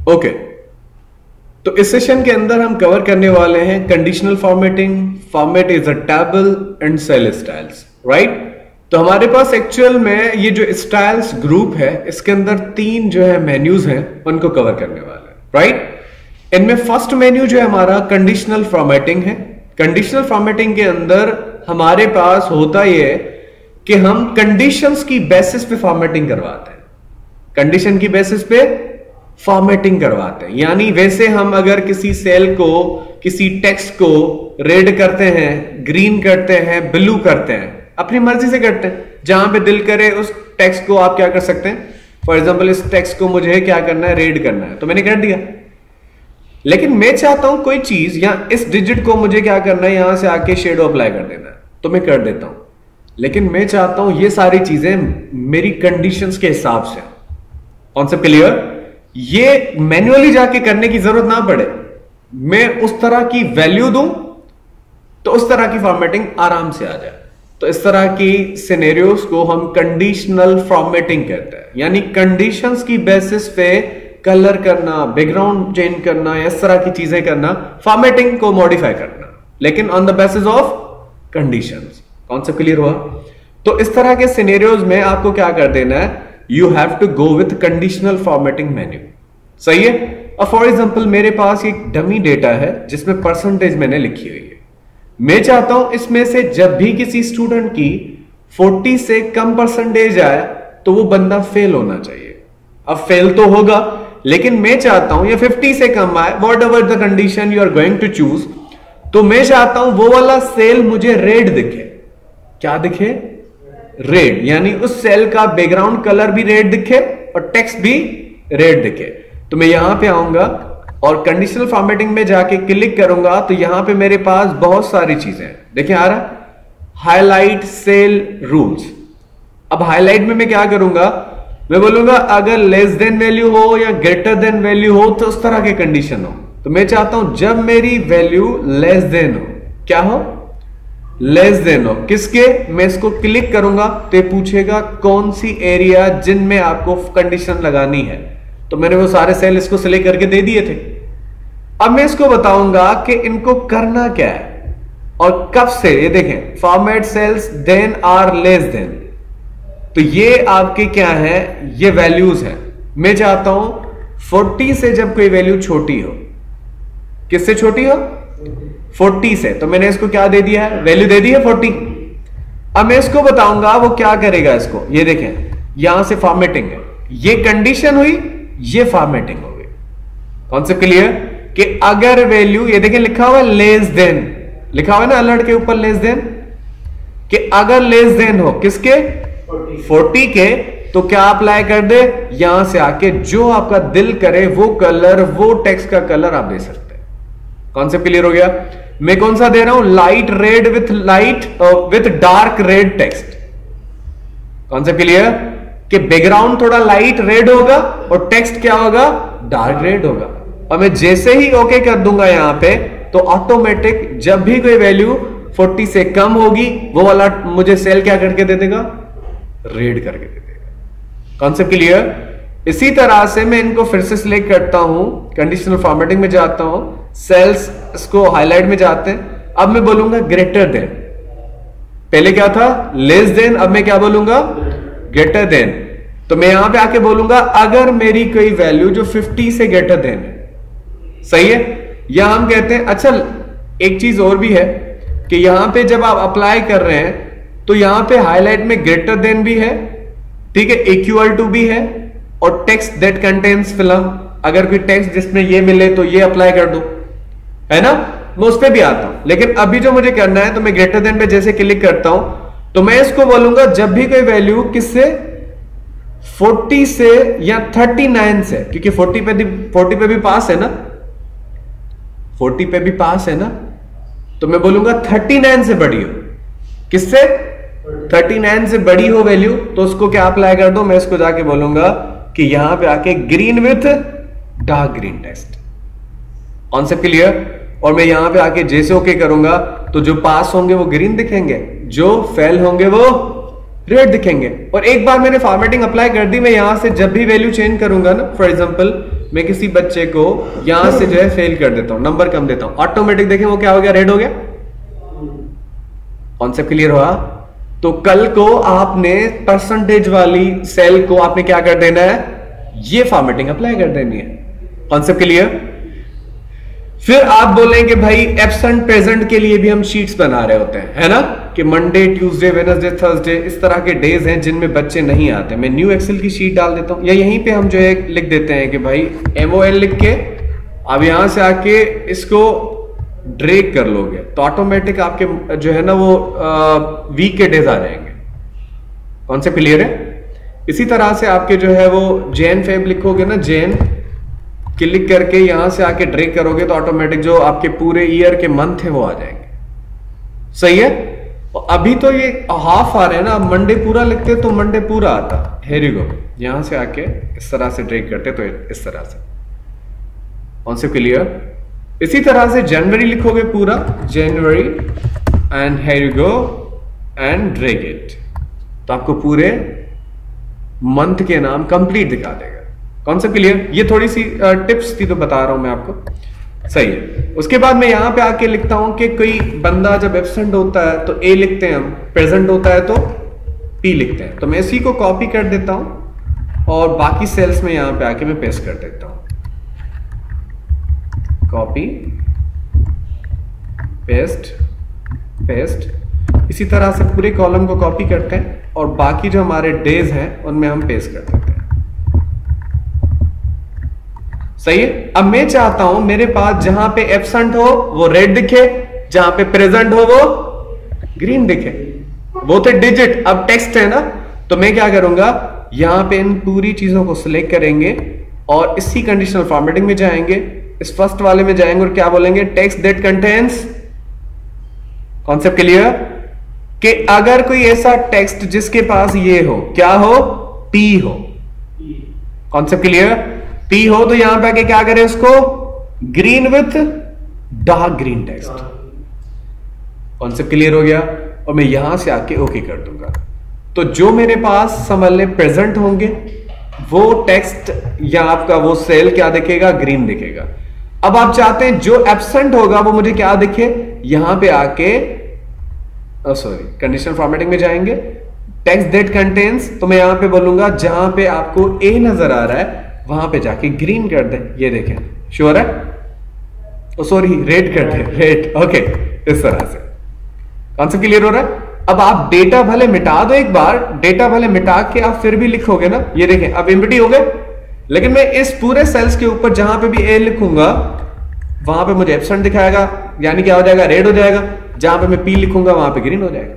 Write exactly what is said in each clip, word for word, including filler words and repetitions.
Okay, तो इस session के अंदर हम कवर करने वाले हैं conditional formatting, format is a table and cell styles, right. तो हमारे पास एक्चुअल में ये जो स्टाइल्स ग्रुप है इसके अंदर तीन जो है मेन्यूज हैं उनको कवर करने वाले हैं, राइट। इनमें फर्स्ट मेन्यू जो है हमारा कंडीशनल फॉर्मेटिंग है। कंडीशनल फॉर्मेटिंग के अंदर हमारे पास होता ये कि हम कंडीशंस की बेसिस पे फॉर्मेटिंग करवाते हैं, कंडीशन की बेसिस पे फॉर्मेटिंग करवाते हैं। यानी वैसे हम अगर किसी सेल को, किसी टेक्स्ट को रेड करते हैं, ग्रीन करते हैं, ब्लू करते हैं, अपनी मर्जी से करते हैं, जहां पे दिल करे उस टेक्स्ट को आप क्या कर सकते हैं। फॉर एग्जांपल इस टेक्स्ट को मुझे क्या करना है, रेड करना है, तो मैंने कर दिया। लेकिन मैं चाहता हूं कोई चीज या इस डिजिट को मुझे क्या करना है, यहां से आके शेडो अप्लाई कर देना है, तो मैं कर देता हूं। लेकिन मैं चाहता हूं ये सारी चीजें मेरी कंडीशंस के हिसाब से। Concept clear? ये मैन्युअली जाके करने की जरूरत ना पड़े, मैं उस तरह की वैल्यू दूं तो उस तरह की फॉर्मेटिंग आराम से आ जाए। तो इस तरह की सिनेरियोस को हम कंडीशनल फॉर्मेटिंग कहते हैं। यानी कंडीशंस की बेसिस पे कलर करना, बैकग्राउंड चेंज करना, इस तरह की चीजें करना, फॉर्मेटिंग को मॉडिफाई करना, लेकिन on the basis of conditions. Concept clear हुआ? तो इस तरह के सिनेरियोज में आपको क्या कर देना है, you have to go with conditional formatting menu. सही है। अब फॉर एग्जांपल मेरे पास एक डमी डेटा है जिसमें परसेंटेज मैंने लिखी हुई है। मैं चाहता हूं इसमें से जब भी किसी स्टूडेंट की चालीस से कम परसेंटेज आए तो वो बंदा फेल होना चाहिए। अब फेल तो होगा, लेकिन मैं चाहता हूं ये पचास से कम आए, whatever the condition you are going to choose, तो मैं चाहता हूं वो वाला सेल मुझे रेड दिखे। क्या दिखे? रेड। यानी उस सेल का बैकग्राउंड कलर भी रेड दिखे और टेक्स्ट भी रेड दिखे। तो मैं यहां पे आऊंगा और कंडीशनल फॉर्मेटिंग में जाके क्लिक करूंगा तो यहां पे मेरे पास बहुत सारी चीजें हैं। देखिए आ रहा हाईलाइट सेल रूल्स। अब हाईलाइट में मैं क्या करूंगा, मैं बोलूंगा अगर लेस देन वैल्यू हो या ग्रेटर देन वैल्यू हो तो उस तरह के कंडीशन हो। तो मैं चाहता हूं जब मेरी वैल्यू लेस देन हो, क्या हो, लेस देन हो किसके, मैं इसको क्लिक करूंगा तो पूछेगा कौन सी एरिया जिनमें आपको कंडीशन लगानी है। तो मैंने वो सारे सेल इसको सिलेक्ट करके दे दिए थे। अब मैं इसको बताऊंगा कि इनको करना क्या है और कब से। ये देखें, format cells then are less than, तो ये आपके क्या है, ये वैल्यूज हैं। मैं चाहता हूं चालीस से जब कोई वैल्यू छोटी हो, किससे छोटी हो, चालीस से, तो मैंने इसको क्या दे दिया है, वैल्यू दे दी है चालीस। अब मैं इसको बताऊंगा वो क्या करेगा इसको। ये देखें यहां से फॉर्मेटिंग है, ये कंडीशन हुई, ये फॉर्मेटिंग हो गई। Concept clear? कि अगर वैल्यू, ये देखें लिखा हुआ लेस देन, लिखा हुआ है ना अलर्ट के ऊपर लेस देन, कि अगर लेस देन हो किसके, चालीस के, तो क्या अप्लाई कर दे, यहां से आके जो आपका दिल करे वो कलर, वो टेक्स्ट का कलर आप दे सकते हैं। कॉन्सेप्ट क्लियर हो गया? मैं कौन सा दे रहा हूं, light red with light with dark red text. Concept clear? कि बैकग्राउंड थोड़ा लाइट रेड होगा और टेक्स्ट क्या होगा, डार्क रेड होगा। और मैं जैसे ही ओके कर दूंगा यहां पे, तो ऑटोमेटिक जब भी कोई वैल्यू चालीस से कम होगी वो वाला मुझे सेल क्या करके दे देगा, रेड करके दे देगा। Concept clear? इसी तरह से मैं इनको फिर से सिलेक्ट करता हूं, कंडीशनल फॉर्मेटिंग में जाता हूं, सेल्स इसको हाईलाइट में जाते हैं। अब मैं बोलूंगा ग्रेटर देन, पहले क्या था लेस देन, अब मैं क्या बोलूंगा, ग्रेटर देन। तो मैं यहां पे आके बोलूंगा अगर मेरी कोई वैल्यू जो पचास से ग्रेटर देन है। सही है? या हम कहते हैं, अच्छा एक चीज और भी है कि यहां पे जब आप अप्लाई कर रहे हैं तो यहां पे हाईलाइट में ग्रेटर देन भी है, ठीक है, इक्वल टू भी है, और टेक्स्ट दैट कंटेन्स फिल्म, अगर कोई टेक्स्ट जिसमें ये मिले तो ये अप्लाई कर दो, है ना। मैं उस पर भी आता हूं, लेकिन अभी जो मुझे करना है तो मैं ग्रेटर देन पे जैसे क्लिक करता हूं तो मैं इसको बोलूंगा जब भी कोई वैल्यू किससे, चालीस से या उनतालीस से, क्योंकि चालीस पे भी चालीस पे भी पास है ना, चालीस पे भी पास है ना, तो मैं बोलूंगा उनतालीस से बड़ी हो, किससे, उनतालीस से बड़ी हो वैल्यू, तो उसको क्या अप्लाई कर दो, मैं इसको जाके बोलूंगा कि यहां पे आके green with dark green text. Concept clear? और मैं यहां पे आके जैसे ओके करूंगा तो जो पास होंगे वो ग्रीन दिखेंगे, जो फेल होंगे वो रेड दिखेंगे। और एक बार मैंने फॉर्मेटिंग अप्लाई कर दी, मैं यहां से जब भी वैल्यू चेंज करूंगा ना, फॉर एग्जांपल मैं किसी बच्चे को यहां से जो है फेल कर देता हूं, नंबर कम देता हूं, ऑटोमेटिक देखें वो क्या हो गया, रेड हो गया। कॉन्सेप्ट क्लियर हुआ? तो कल को आपने परसेंटेज वाली सेल को आपने क्या कर देना है, ये फॉर्मेटिंग अप्लाई कर देनी है। Concept clear? फिर आप बोलेंगे भाई एब्सेंट प्रेजेंट के लिए भी हम शीट्स बना रहे होते हैं, है ना, कि मंडे, ट्यूसडे, वेडनेसडे, थर्सडे, इस तरह के डेज हैं जिनमें बच्चे नहीं आते। मैं न्यू एक्सेल की शीट डाल देता हूं, या यहीं पे हम जो है लिख देते हैं कि भाई एम ओ एल लिख के अब यहां से आके इसको ड्रैग कर लोगे तो ऑटोमेटिक आपके जो है ना वो वीक के डेज आ जाएंगे। कॉन्सेप्ट क्लियर है? इसी तरह से आपके जो है वो जैन फेब लिखोगे ना, जैन क्लिक करके यहां से आके ड्रैग करोगे तो ऑटोमेटिक जो आपके पूरे ईयर के मंथ है वो आ जाएंगे। सही है? अभी तो ये हाफ आ रहे हैं ना, मंडे पूरा लिखते तो मंडे पूरा आता। हियर यू गो, यहां से आके इस तरह से ड्रैग करते तो इस तरह से। Concept clear? इसी तरह से जनवरी लिखोगे पूरा, जनवरी, and here you go and drag it, तो आपको पूरे मंथ के नाम कंप्लीट दिखा देगा। Concept clear? ये थोड़ी सी टिप्स थी तो बता रहा हूं मैं आपको। सही है। उसके बाद मैं यहां पे आके लिखता हूं कि कोई बंदा जब एब्सेंट होता है तो ए लिखते हैं हम, प्रेजेंट होता है तो पी लिखते हैं। तो मैं इसी को कॉपी कर देता हूं और बाकी सेल्स में यहां पे आके मैं पेस्ट कर देता हूं, कॉपी पेस्ट पेस्ट। इसी तरह से पूरे कॉलम को कॉपी करते हैं और बाकी जो हमारे डेज हैं उनमें हम पेस्ट कर देते हैं। सही है? अब मैं चाहता हूं मेरे पास जहां पे एब्सेंट हो वो रेड दिखे, जहां पे प्रेजेंट हो वो ग्रीन दिखे। वो थे डिजिट, अब टेक्स्ट है ना, तो मैं क्या करूंगा, यहां पे इन पूरी चीजों को सिलेक्ट करेंगे और इसी कंडीशनल फॉर्मेटिंग में जाएंगे, इस फर्स्ट वाले में जाएंगे और क्या बोलेंगे, text that contains. Concept clear? कि अगर कोई ऐसा टेक्स्ट जिसके पास ये हो, क्या हो, पी हो। Concept clear? पी हो तो यहां पे आके क्या करें, उसको green with dark green text. Concept clear हो गया? और मैं यहां से आके ओके कर दूंगा, तो जो मेरे पास समझ ले प्रेजेंट होंगे वो टेक्स्ट या आपका वो सेल क्या दिखेगा, ग्रीन दिखेगा। अब आप चाहते हैं जो एब्सेंट होगा वो मुझे क्या दिखे, यहां पे आके सॉरी कंडीशनल फॉर्मेटिंग में जाएंगे, टेक्स्ट दैट कंटेन्स, तो मैं यहां पे बोलूंगा जहां पे आपको ए नजर आ रहा है वहां पे जाके ग्रीन कर दे। ये देखें, श्योर है? सॉरी रेड कर दे, रेड। ओके, इस तरह से। कॉन्सेप्ट क्लियर हो रहा है? अब आप डेटा भले मिटा दो, एक बार डेटा भले मिटा के आप फिर भी लिखोगे ना, ये देखें अब एम्प्टी हो गए, लेकिन मैं इस पूरे सेल्स के ऊपर जहां पे भी ए लिखूंगा वहां पे मुझे एब्सेंट दिखाएगा, यानी क्या हो जाएगा, रेड हो जाएगा। जहां पे मैं पी लिखूंगा वहां पे ग्रीन हो जाएगा।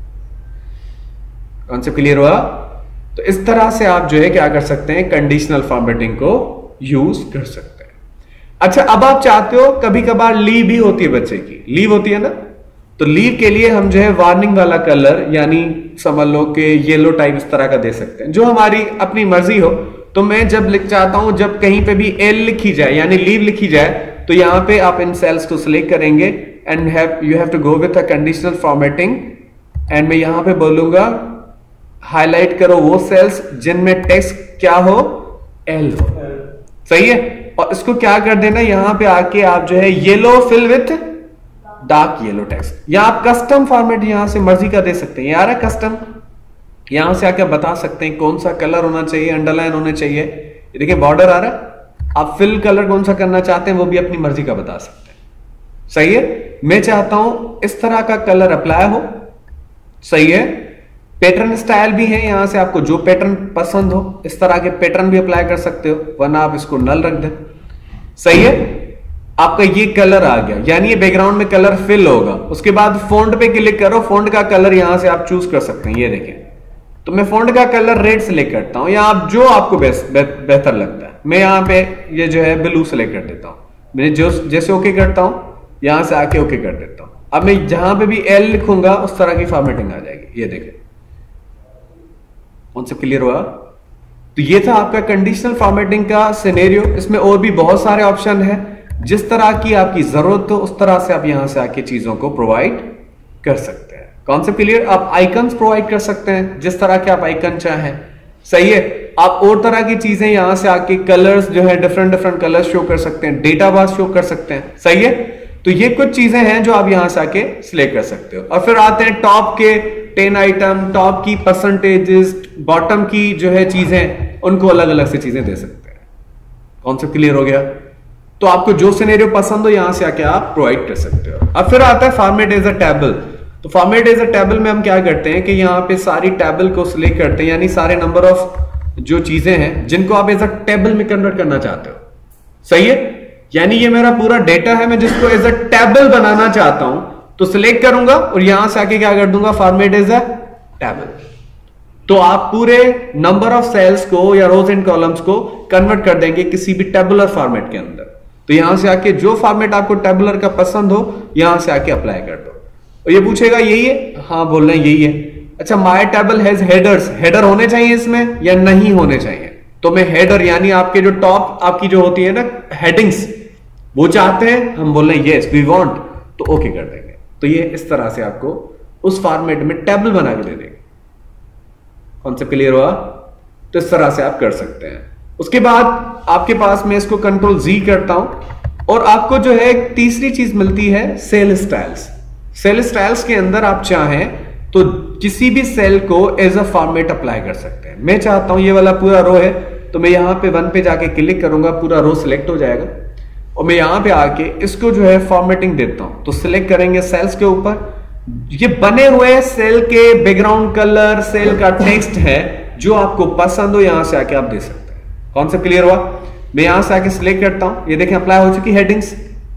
कॉन्सेप्ट क्लियर हुआ? तो इस तरह से आप जो है क्या कर सकते हैं, कंडीशनल फॉर्मेटिंग को यूज कर सकते हैं। अच्छा, अब आप चाहते हो कभी कभार लीव भी होती है, बच्चे की लीव होती है ना, तो लीव के लिए हम जो है वार्निंग वाला कलर, यानी समझ लो कि येलो टाइप इस तरह का दे सकते हैं, जो हमारी अपनी मर्जी हो। तो मैं जब लिख चाहता हूं जब कहीं पे भी एल लिखी जाए यानी लीव लिखी जाए, तो यहां पे आप इन सेल्स को सिलेक्ट करेंगे and have you have to go with a conditional formatting, and मैं यहां पे बोलूंगा हाईलाइट करो वो सेल्स जिनमें टेक्स्ट क्या हो, एल हो। सही है? और इसको क्या कर देना, यहां पे आके आप जो है yellow fill with dark yellow text, या आप कस्टम फॉर्मेट यहां से मर्जी का दे सकते हैं। यार कस्टम, यहां से आके बता सकते हैं कौन सा कलर होना चाहिए, अंडरलाइन होने चाहिए। देखिए बॉर्डर आ रहा है, आप फिल कलर कौन सा करना चाहते हैं वो भी अपनी मर्जी का बता सकते हैं। सही है? मैं चाहता हूं इस तरह का कलर अप्लाई हो। सही है? पैटर्न स्टाइल भी है, यहां से आपको जो पैटर्न पसंद हो इस तरह के पैटर्न भी अप्लाई कर सकते हो, वरना आप इसको नल रख दें। सही है? आपका ये कलर आ गया, यानी ये बैकग्राउंड में कलर फिल होगा। उसके बाद फोंट पे क्लिक करो, फोंट का कलर यहां से आप चूज कर सकते हैं। ये देखें, तो मैं फोंट का कलर रेड सिलेक्ट करता हूं, या आप जो आपको बेहतर लगता है। मैं यहां पे ये जो है ब्लू सिलेक्ट कर देता हूं। मैं जो जैसे ओके करता हूं यहां से आके ओके कर देता हूं। अब मैं जहां पे भी एल लिखूंगा उस तरह की फॉर्मेटिंग आ जाएगी। ये देखें, कॉन्सेप्ट क्लियर हुआ? तो ये था आपका कंडीशनल फॉर्मेटिंग का सिनेरियो। इसमें और भी बहुत सारे ऑप्शन है, जिस तरह की आपकी जरूरत हो उस तरह से आप यहां से आके चीजों को प्रोवाइड कर सकते हैं। Concept clear? आप आइकन्स प्रोवाइड कर सकते हैं जिस तरह के आप आइकन चाहें। सही है? आप और तरह की चीजें यहां से आके कलर्स जो है डिफरेंट डिफरेंट कलर्स शो कर सकते हैं, डेटा बार शो कर सकते हैं, सही है। तो ये कुछ चीजें हैं जो आप यहां से आके सिलेक्ट कर सकते हो। और फिर आते हैं टॉप के टेन आइटम, टॉप की परसेंटेजेस, बॉटम की जो है चीजें, उनको अलग अलग से चीजें दे सकते हैं। कॉन्सेप्ट क्लियर हो गया। तो आपको जो सिनेरियो पसंद हो यहां से आके आप प्रोवाइड कर सकते हो। अब फिर आता है फॉर्मेट एज अ टेबल। तो फॉर्मेट एज अ टेबल में हम क्या करते हैं कि यहाँ पे सारी टेबल को सिलेक्ट करते हैं, यानी सारे नंबर ऑफ जो चीजें हैं जिनको आप एज अ टेबल में कन्वर्ट करना चाहते हो, सही है। यानी ये मेरा पूरा डेटा है, मैं जिसको एज अ टेबल बनाना चाहता हूं तो सिलेक्ट करूंगा और यहां से आके क्या कर दूंगा, फॉर्मेट एज अ टेबल। तो आप पूरे नंबर ऑफ सेल्स को या रोज एंड कॉलम्स को कन्वर्ट कर देंगे किसी भी टेबुलर फॉर्मेट के अंदर। तो यहां से आके जो फॉर्मेट आपको टेबुलर का पसंद हो यहां से आके अप्लाई कर दो। और ये पूछेगा यही है, हाँ बोल रहे हैं यही है। अच्छा, my table has headers, header होने चाहिए इसमें या नहीं होने चाहिए? तो मैं हेडर यानी आपके जो टॉप आपकी जो होती है ना हेडिंग्स, वो चाहते हैं, हम बोल रहे हैं यस वी वांट, तो ओके कर देंगे। तो ये इस तरह से आपको उस फॉर्मेट में टेबल बना के दे देंगे। कॉन्सेप्ट क्लियर हुआ? तो इस तरह से आप कर सकते हैं। उसके बाद आपके पास मैं इसको कंट्रोल जी करता हूं और आपको जो है एक तीसरी चीज मिलती है सेल स्टाइल्स। सेल स्टाइल्स के अंदर आप चाहें तो किसी भी सेल को एज अ फॉर्मेट अप्लाई कर सकते हैं। मैं चाहता हूं ये वाला पूरा रो है तो मैं यहां पे वन पे जाके क्लिक करूंगा, पूरा रो सिलेक्ट हो जाएगा और मैं यहां पे आके इसको जो है फॉर्मेटिंग देता हूं। तो सिलेक्ट करेंगे सेल्स के ऊपर, ये बने हुए सेल के बैकग्राउंड कलर, सेल का टेक्स्ट है जो आपको पसंद हो यहां से आके आप दे सकते हैं। कॉन्सेप्ट क्लियर हुआ? मैं यहां से आके सिलेक्ट करता हूं, ये देखें अप्लाई हो चुकी हेडिंग्स।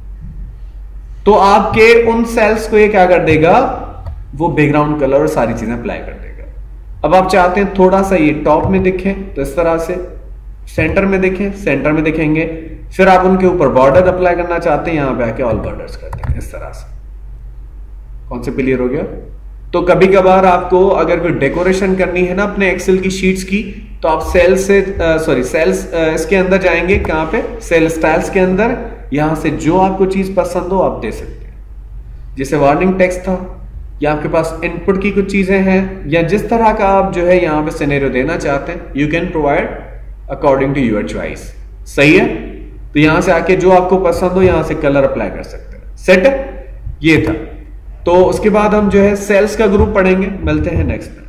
तो आपके उन सेल्स को ये क्या कर देगा, वो बैकग्राउंड कलर और सारी चीजें अप्लाई कर देगा। अब आप चाहते हैं थोड़ा सा ये टॉप में दिखे तो इस तरह से, सेंटर में देखें सेंटर में दिखेंगे। फिर आप उनके ऊपर बॉर्डर अप्लाई करना चाहते हैं, यहां पे आके ऑल बॉर्डर्स कर देंगे इस तरह से। कॉन्सेप्ट क्लियर हो गया? तो कभी कभार आपको अगर कोई डेकोरेशन करनी है ना अपने एक्सेल की शीट्स की, तो आप सेल से सॉरी सेल्स इसके अंदर जाएंगे, कहां पे, सेल स्टाइल्स के अंदर, यहां से जो आपको चीज पसंद हो आप दे सकते हैं। जैसे वार्निंग टेक्स्ट था, या आपके पास इनपुट की कुछ चीजें हैं, या जिस तरह का आप जो है यहां पे सिनेरियो देना चाहते हैं, you can provide according to your choice. सही है? तो यहां से आके जो आपको पसंद हो यहां से कलर अप्लाई कर सकते हैं। सेट है? ये था। तो उसके बाद हम जो है सेल्स का ग्रुप पढ़ेंगे। मिलते हैं नेक्स्ट में।